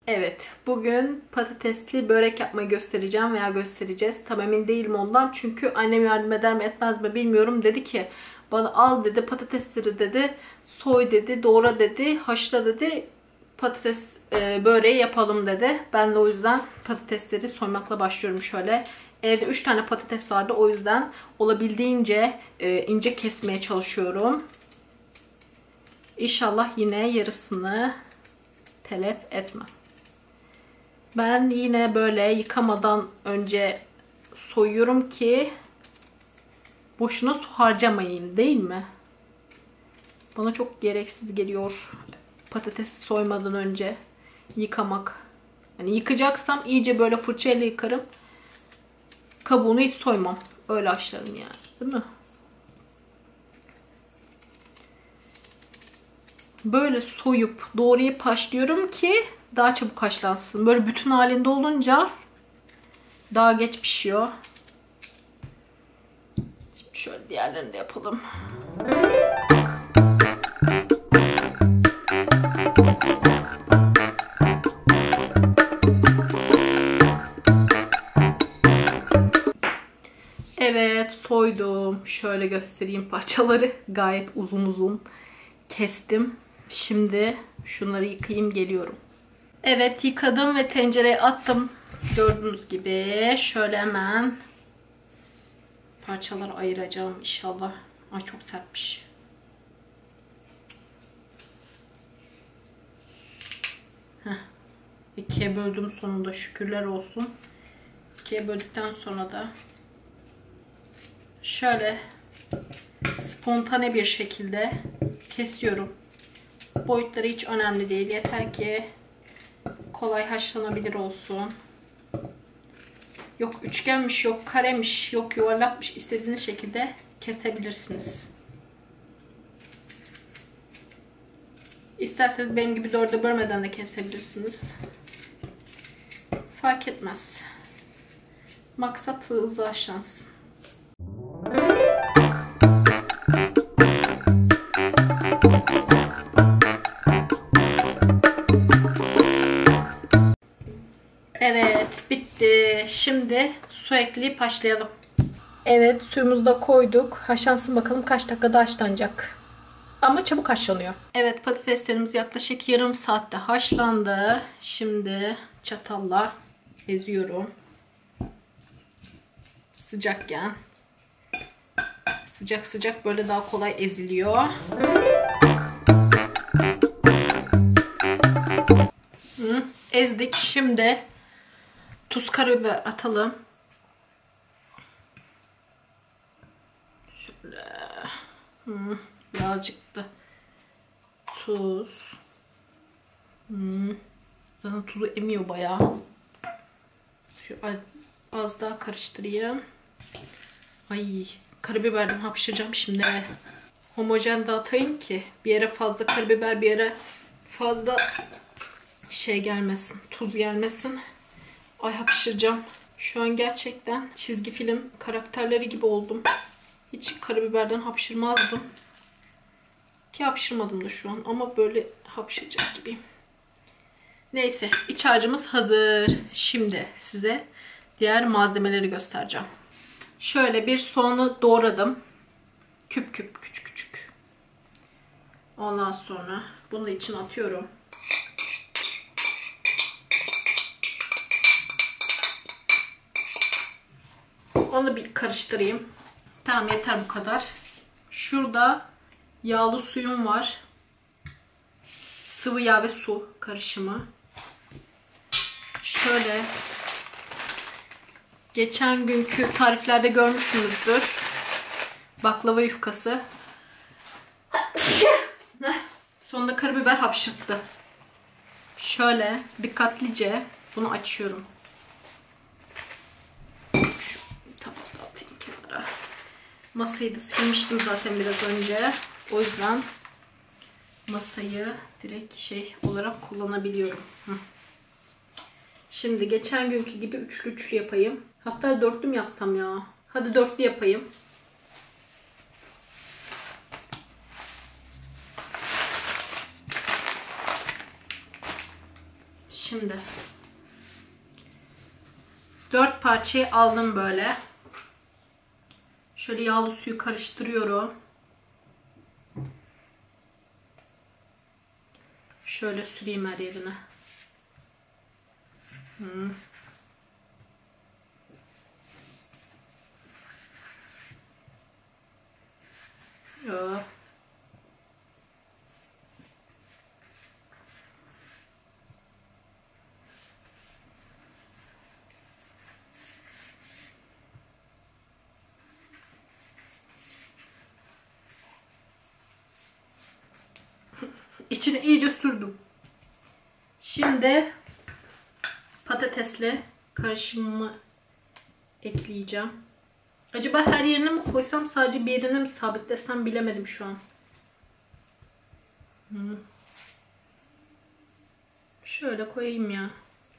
Evet, bugün patatesli börek yapmayı göstereceğim veya göstereceğiz. Tam emin değilim ondan çünkü annem yardım eder mi etmez mi bilmiyorum. Dedi ki bana al dedi, patatesleri dedi, soy dedi, doğra dedi, haşla dedi, patates böreği yapalım dedi. Ben de o yüzden patatesleri soymakla başlıyorum şöyle. Evde 3 tane patates vardı, o yüzden olabildiğince ince kesmeye çalışıyorum. İnşallah yine yarısını telef etmem. Ben yine böyle yıkamadan önce soyuyorum ki boşuna su harcamayayım, değil mi? Bana çok gereksiz geliyor patatesi soymadan önce yıkamak. Yani yıkacaksam iyice böyle fırçayla yıkarım. Kabuğunu hiç soymam. Öyle haşlarım yani. Değil mi? Böyle soyup doğrayıp haşlıyorum ki daha çabuk haşlansın. Böyle bütün halinde olunca daha geç pişiyor. Şimdi şöyle diğerlerini de yapalım. Evet, soydum. Şöyle göstereyim parçaları. Gayet uzun uzun kestim. Şimdi şunları yıkayayım, geliyorum. Evet, yıkadım ve tencereye attım. Gördüğünüz gibi şöyle hemen parçaları ayıracağım inşallah. Ay çok sertmiş. İkiye böldüm sonunda, şükürler olsun. İkiye böldükten sonra da şöyle spontane bir şekilde kesiyorum. Boyutları hiç önemli değil. Yeter ki kolay haşlanabilir olsun. Yok üçgenmiş, yok karemiş, yok yuvarlakmış. İstediğiniz şekilde kesebilirsiniz. İsterseniz benim gibi dörde bölmeden de kesebilirsiniz. Fark etmez. Maksat hızlı haşlansın. Evet, bitti. Şimdi su ekleyip haşlayalım. Evet, suyumuzu da koyduk. Haşlansın bakalım kaç dakikada haşlanacak. Ama çabuk haşlanıyor. Evet, patateslerimiz yaklaşık yarım saatte haşlandı. Şimdi çatalla eziyorum. Sıcakken. Sıcak sıcak böyle daha kolay eziliyor. Ezdik. Şimdi tuz, karabiber atalım. Şöyle. Birazcık da tuz. Zaten tuzu emiyor bayağı. Şöyle az daha karıştırayım. Ay, karabiberden hapşıracağım şimdi. Homojen dağıtayım ki bir yere fazla karabiber, bir yere fazla şey gelmesin, tuz gelmesin. Ay hapşıracağım. Şu an gerçekten çizgi film karakterleri gibi oldum. Hiç karabiberden hapşırmazdım. Ki hapşırmadım da şu an ama böyle hapşıracak gibiyim. Neyse, iç harcımız hazır. Şimdi size diğer malzemeleri göstereceğim. Şöyle bir soğanı doğradım. Küp küp, küçük küçük. Ondan sonra bunu içine atıyorum. Onu bir karıştırayım. Tamam, yeter bu kadar. Şurada yağlı suyum var. Sıvı yağ ve su karışımı. Şöyle geçen günkü tariflerde görmüşsünüzdür. Baklava yufkası. Sonunda karabiber hapşırttı. Şöyle dikkatlice bunu açıyorum. Şu tabağı da atayım kenara. Masayı da silmiştim zaten biraz önce. O yüzden masayı direkt şey olarak kullanabiliyorum. Şimdi geçen günkü gibi üçlü üçlü yapayım. Hatta dörtlü mü yapsam ya? Hadi dörtlü yapayım. Şimdi 4 parçayı aldım böyle. Şöyle yağlı suyu karıştırıyorum. Şöyle süreyim her yerine. Oh. İçine iyice sürdüm. Şimdi patatesli karışımımı ekleyeceğim. Acaba her yerine mi koysam, sadece bir yerine mi sabitlesem bilemedim şu an. Şöyle koyayım ya.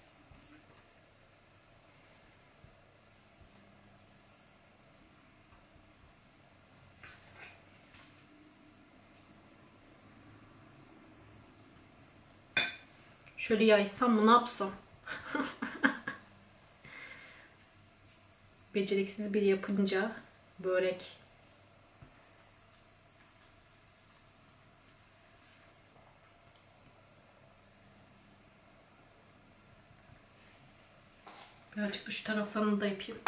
Şöyle yaysam mı, ne yapsam? Beceriksiz biri yapınca börek. Birazcık da şu taraflarını da yapayım.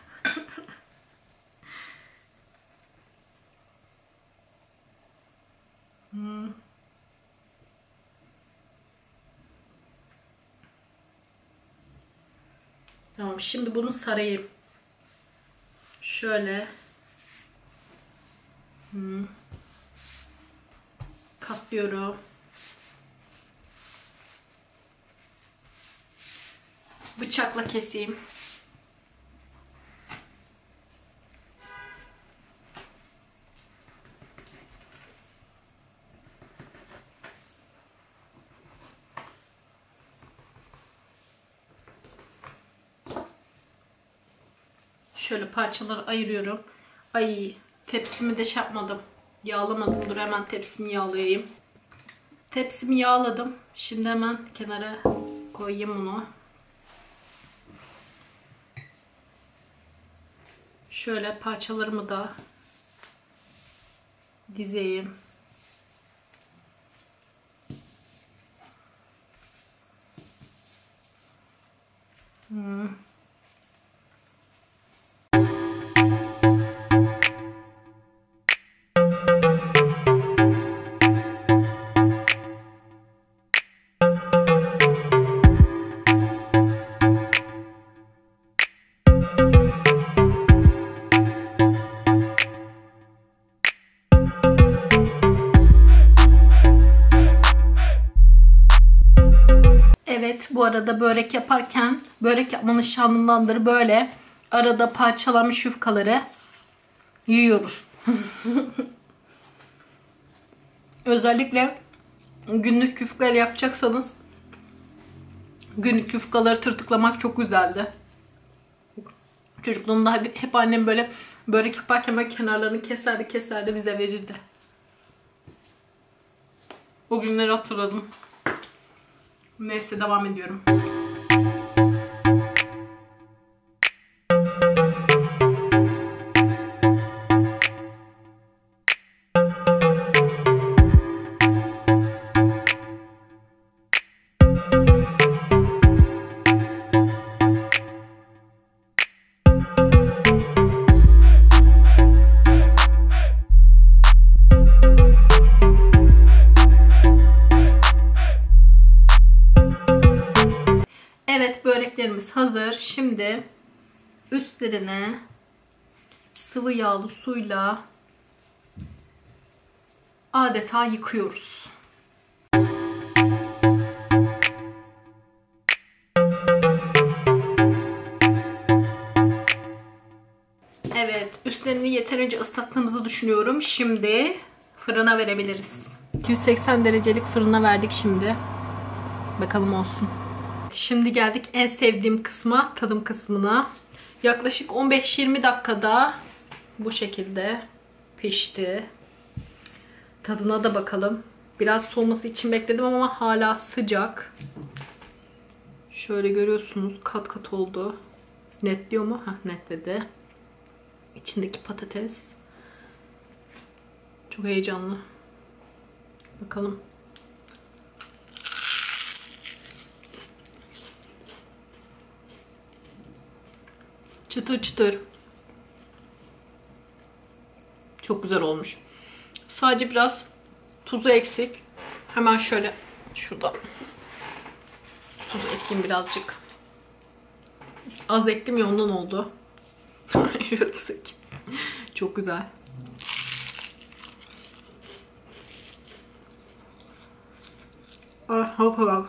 Tamam, şimdi bunu sarayım. Şöyle katlıyorum. Bıçakla keseyim. Şöyle parçaları ayırıyorum. Ay, tepsimi de şey yapmadım. Yağlamadım. Dur, hemen tepsimi yağlayayım. Tepsimi yağladım. Şimdi hemen kenara koyayım bunu. Şöyle parçalarımı da dizeyim. Evet, bu arada börek yaparken börek yapmanın şanındandır, böyle arada parçalanmış yufkaları yiyoruz. Özellikle günlük yufka yapacaksanız günlük yufkaları tırtıklamak çok güzeldi. Çocukluğumda hep annem böyle börek yaparken böyle kenarlarını keserdi bize verirdi. O günleri hatırladım. Neyse, devam ediyorum. Evet, böreklerimiz hazır. Şimdi üstlerine sıvı yağlı suyla adeta yıkıyoruz. Evet, üstlerini yeterince ıslattığımızı düşünüyorum. Şimdi fırına verebiliriz. 280 derecelik fırına verdik şimdi. Bakalım olsun. Şimdi geldik en sevdiğim kısma, tadım kısmına. Yaklaşık 15-20 dakikada bu şekilde pişti. Tadına da bakalım. Biraz soğuması için bekledim ama hala sıcak. Şöyle görüyorsunuz kat kat oldu. Netliyor mu? Hah, netledi. İçindeki patates. Çok heyecanlı. Bakalım. Çıtır çıtır. Çok güzel olmuş. Sadece biraz tuzu eksik. Hemen şöyle şurada tuz ekleyeyim birazcık. Az ektim ya ondan oldu. Şöyle sık. Çok güzel. Ah, bak.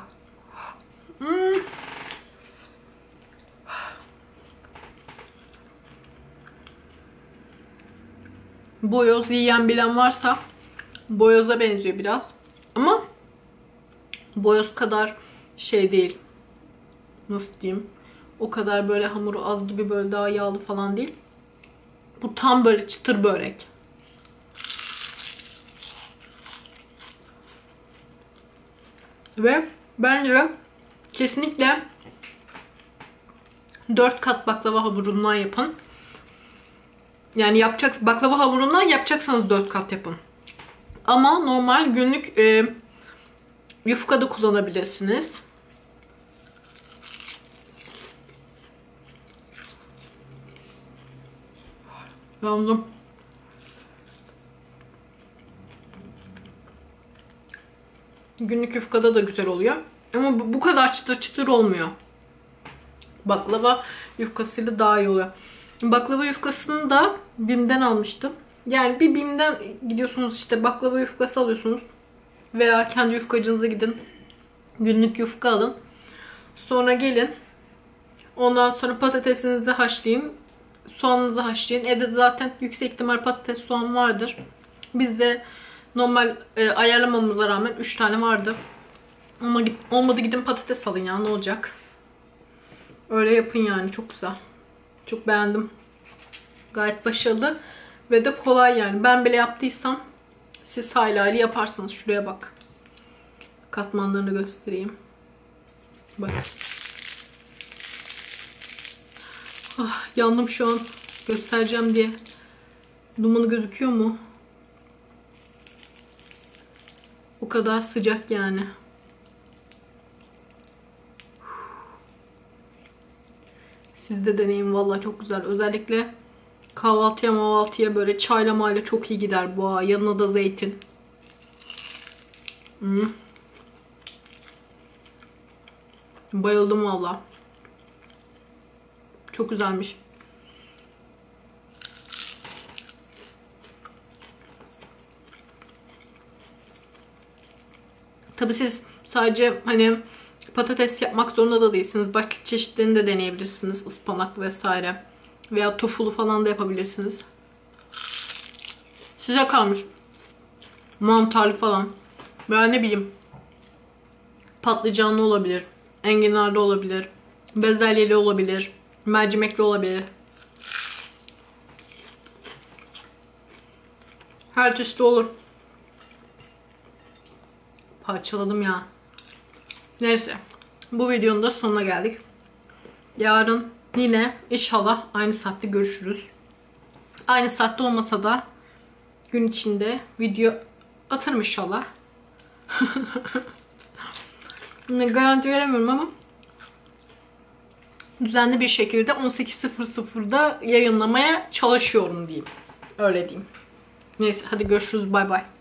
Boyoz yiyen bilen varsa boyoza benziyor biraz. Ama boyoz kadar şey değil. Nasıl diyeyim? O kadar böyle hamuru az gibi böyle daha yağlı falan değil. Bu tam böyle çıtır börek. Ve bence kesinlikle 4 kat baklava hamurundan yapın. Yani baklava hamurundan yapacaksanız 4 kat yapın. Ama normal günlük yufka da kullanabilirsiniz. Yandım. Günlük yufkada da güzel oluyor. Ama bu kadar çıtır çıtır olmuyor. Baklava yufkasıyla daha iyi oluyor. Baklava yufkasını da BİM'den almıştım. Yani bir BİM'den gidiyorsunuz işte baklava yufkası alıyorsunuz. Veya kendi yufkacınıza gidin. Günlük yufka alın. Sonra gelin. Ondan sonra patatesinizi haşlayın. Soğanınızı haşlayın. Evde zaten yüksek ihtimal patates soğan vardır. Bizde normal ayarlamamıza rağmen 3 tane vardı. Ama olmadı gidin patates alın ya ne olacak. Öyle yapın yani çok güzel. Çok beğendim. Gayet başarılı ve de kolay yani. Ben bile yaptıysam siz hala yaparsınız. Şuraya bak. Katmanlarını göstereyim. Bak. Ah, yandım şu an. Göstereceğim diye. Dumanı gözüküyor mu? O kadar sıcak yani. Siz de deneyin vallahi çok güzel. Özellikle kahvaltıya böyle çayla mayla çok iyi gider bu. Yanına da zeytin. Bayıldım vallahi. Çok güzelmiş. Tabii siz sadece hani patates yapmak zorunda da değilsiniz. Başka çeşitlerini de deneyebilirsiniz. Ispanak vesaire. Veya tofulu falan da yapabilirsiniz. Size kalmış. Mantarlı falan. Veya ne bileyim. Patlıcanlı olabilir. Enginarlı olabilir. Bezelyeli olabilir. Mercimekli olabilir. Her çeşit olur. Parçaladım ya. Neyse. Bu videonun da sonuna geldik. Yarın yine inşallah aynı saatte görüşürüz. Aynı saatte olmasa da gün içinde video atarım inşallah. Garanti veremiyorum ama düzenli bir şekilde 18.00'da yayınlamaya çalışıyorum diyeyim. Öyle diyeyim. Neyse hadi görüşürüz. Bay bay.